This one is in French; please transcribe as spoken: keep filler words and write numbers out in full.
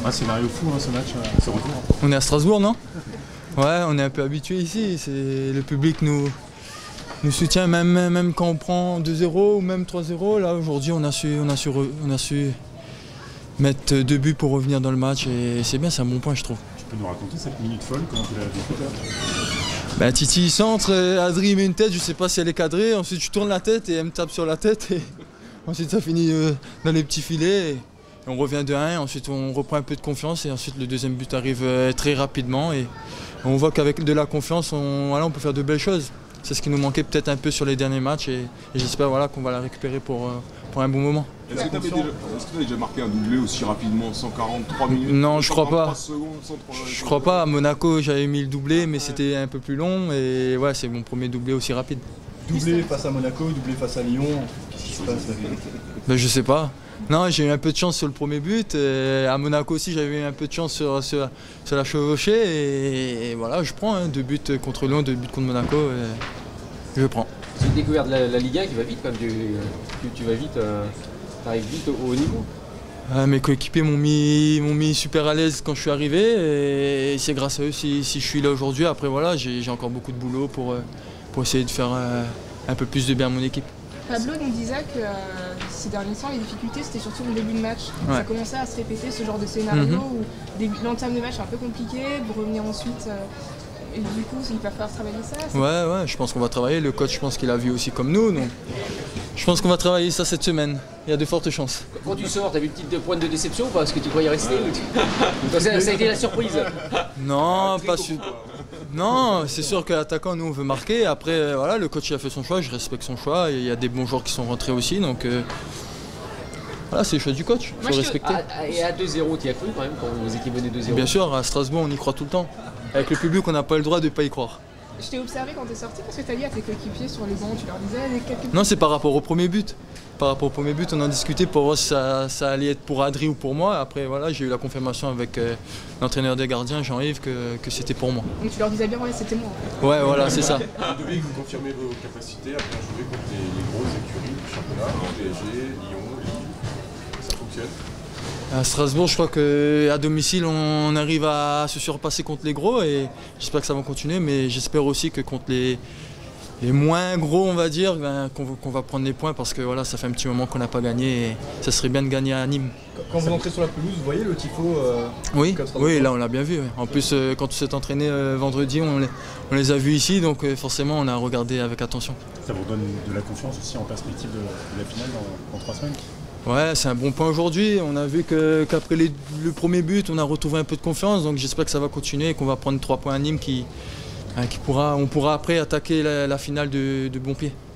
Un scénario fou, hein, ce match, ce retour. On est à Strasbourg, non? Ouais, on est un peu habitué ici. Le public nous, nous soutient même, même quand on prend deux zéro ou même trois zéro. Là, aujourd'hui, on, a su, on, a su, on a su mettre deux buts pour revenir dans le match. Et c'est bien, c'est un bon point, je trouve. Tu peux nous raconter cette minute folle, comment tu l'as vécu? Ben, Titi il centre, Adri met une tête, je sais pas si elle est cadrée. Ensuite, je tourne la tête et elle me tape sur la tête. Et ensuite, ça finit dans les petits filets. Et on revient de un, ensuite on reprend un peu de confiance et ensuite le deuxième but arrive très rapidement et on voit qu'avec de la confiance on, voilà, on peut faire de belles choses. C'est ce qui nous manquait peut-être un peu sur les derniers matchs et, et j'espère voilà, qu'on va la récupérer pour, pour un bon moment. Est-ce que tu avais déjà, est-ce déjà marqué un doublé aussi rapidement, cent quarante-trois minutes? Non, je crois pas. Secondes, je crois pas. À Monaco j'avais mis le doublé mais c'était un peu plus long et ouais, c'est mon premier doublé aussi rapide. Doublé face à Monaco, doublé face à Lyon, qu'est-ce qui se passe? Ben, je sais pas. Non, j'ai eu un peu de chance sur le premier but. Et à Monaco aussi, j'avais eu un peu de chance sur, sur, sur la chevauchée. Et, et voilà, je prends hein, deux buts contre Lyon, deux buts contre Monaco. Et je prends. C'est une découverte de la, la Ligue un qui va vite quand même. Tu, tu, tu vas vite, euh, tu arrives vite au haut niveau. Ah, mes coéquipiers m'ont mis, m'ont mis super à l'aise quand je suis arrivé. Et c'est grâce à eux si, si je suis là aujourd'hui. Après, voilà, j'ai encore beaucoup de boulot pour, pour essayer de faire euh, un peu plus de bien à mon équipe. Pablo nous disait que euh, ces derniers temps, les difficultés, c'était surtout le début de match. Ouais. Ça commençait à se répéter, ce genre de scénario mm-hmm. où l'entame de match est un peu compliqué, pour revenir ensuite. Euh, et du coup, il va falloir travailler ça. Ouais, ouais, je pense qu'on va travailler. Le coach, je pense qu'il a vu aussi comme nous. Donc je pense qu'on va travailler ça cette semaine. Il y a de fortes chances. Quand tu sors, t'as vu une petite pointe de déception ou pas? Est-ce que tu croyais rester ou ça, ça a été la surprise? Non, pas sûr. Non, c'est sûr que l'attaquant, nous, on veut marquer. Après, voilà, le coach il a fait son choix, je respecte son choix. Il y a des bons joueurs qui sont rentrés aussi, donc euh, voilà, c'est le choix du coach. Il faut respecter. À, et à deux zéro, tu y as cru quand même quand vous étiez mené deux zéro? Bien sûr, à Strasbourg, on y croit tout le temps. Avec le public, on n'a pas le droit de ne pas y croire. Je t'ai observé quand tu es sorti parce que tu as dit à tes coéquipiers sur les bancs, tu leur disais quelques... Non, c'est par rapport au premier but. Par rapport au premier but, on en discutait pour voir si ça, ça allait être pour Adri ou pour moi. Après, voilà, j'ai eu la confirmation avec euh, l'entraîneur des gardiens, Jean-Yves, que, que c'était pour moi. Donc tu leur disais bien, ouais, c'était moi. En fait. Ouais, voilà, c'est ça. Vous devez vous confirmer vos capacités à bien jouer contre les, les grosses écuries du championnat, P S G, Lyon, Lille. Ça fonctionne? À Strasbourg, je crois qu'à domicile, on arrive à se surpasser contre les gros et j'espère que ça va continuer, mais j'espère aussi que contre les, les moins gros, on va dire, ben, qu'on qu'on va prendre les points parce que voilà, ça fait un petit moment qu'on n'a pas gagné et ça serait bien de gagner à Nîmes. Quand vous entrez sur la pelouse, vous voyez le tifo euh, Oui, oui, là on l'a bien vu. En plus, euh, quand on s'est entraîné euh, vendredi, on les, on les a vus ici, donc euh, forcément on a regardé avec attention. Ça vous donne de la confiance aussi en perspective de, de la finale dans, dans trois semaines? Ouais, c'est un bon point aujourd'hui. On a vu qu'après qu le premier but, on a retrouvé un peu de confiance. Donc j'espère que ça va continuer et qu'on va prendre trois points à Nîmes qui, qui pourra, on pourra après attaquer la, la finale de, de bon pied.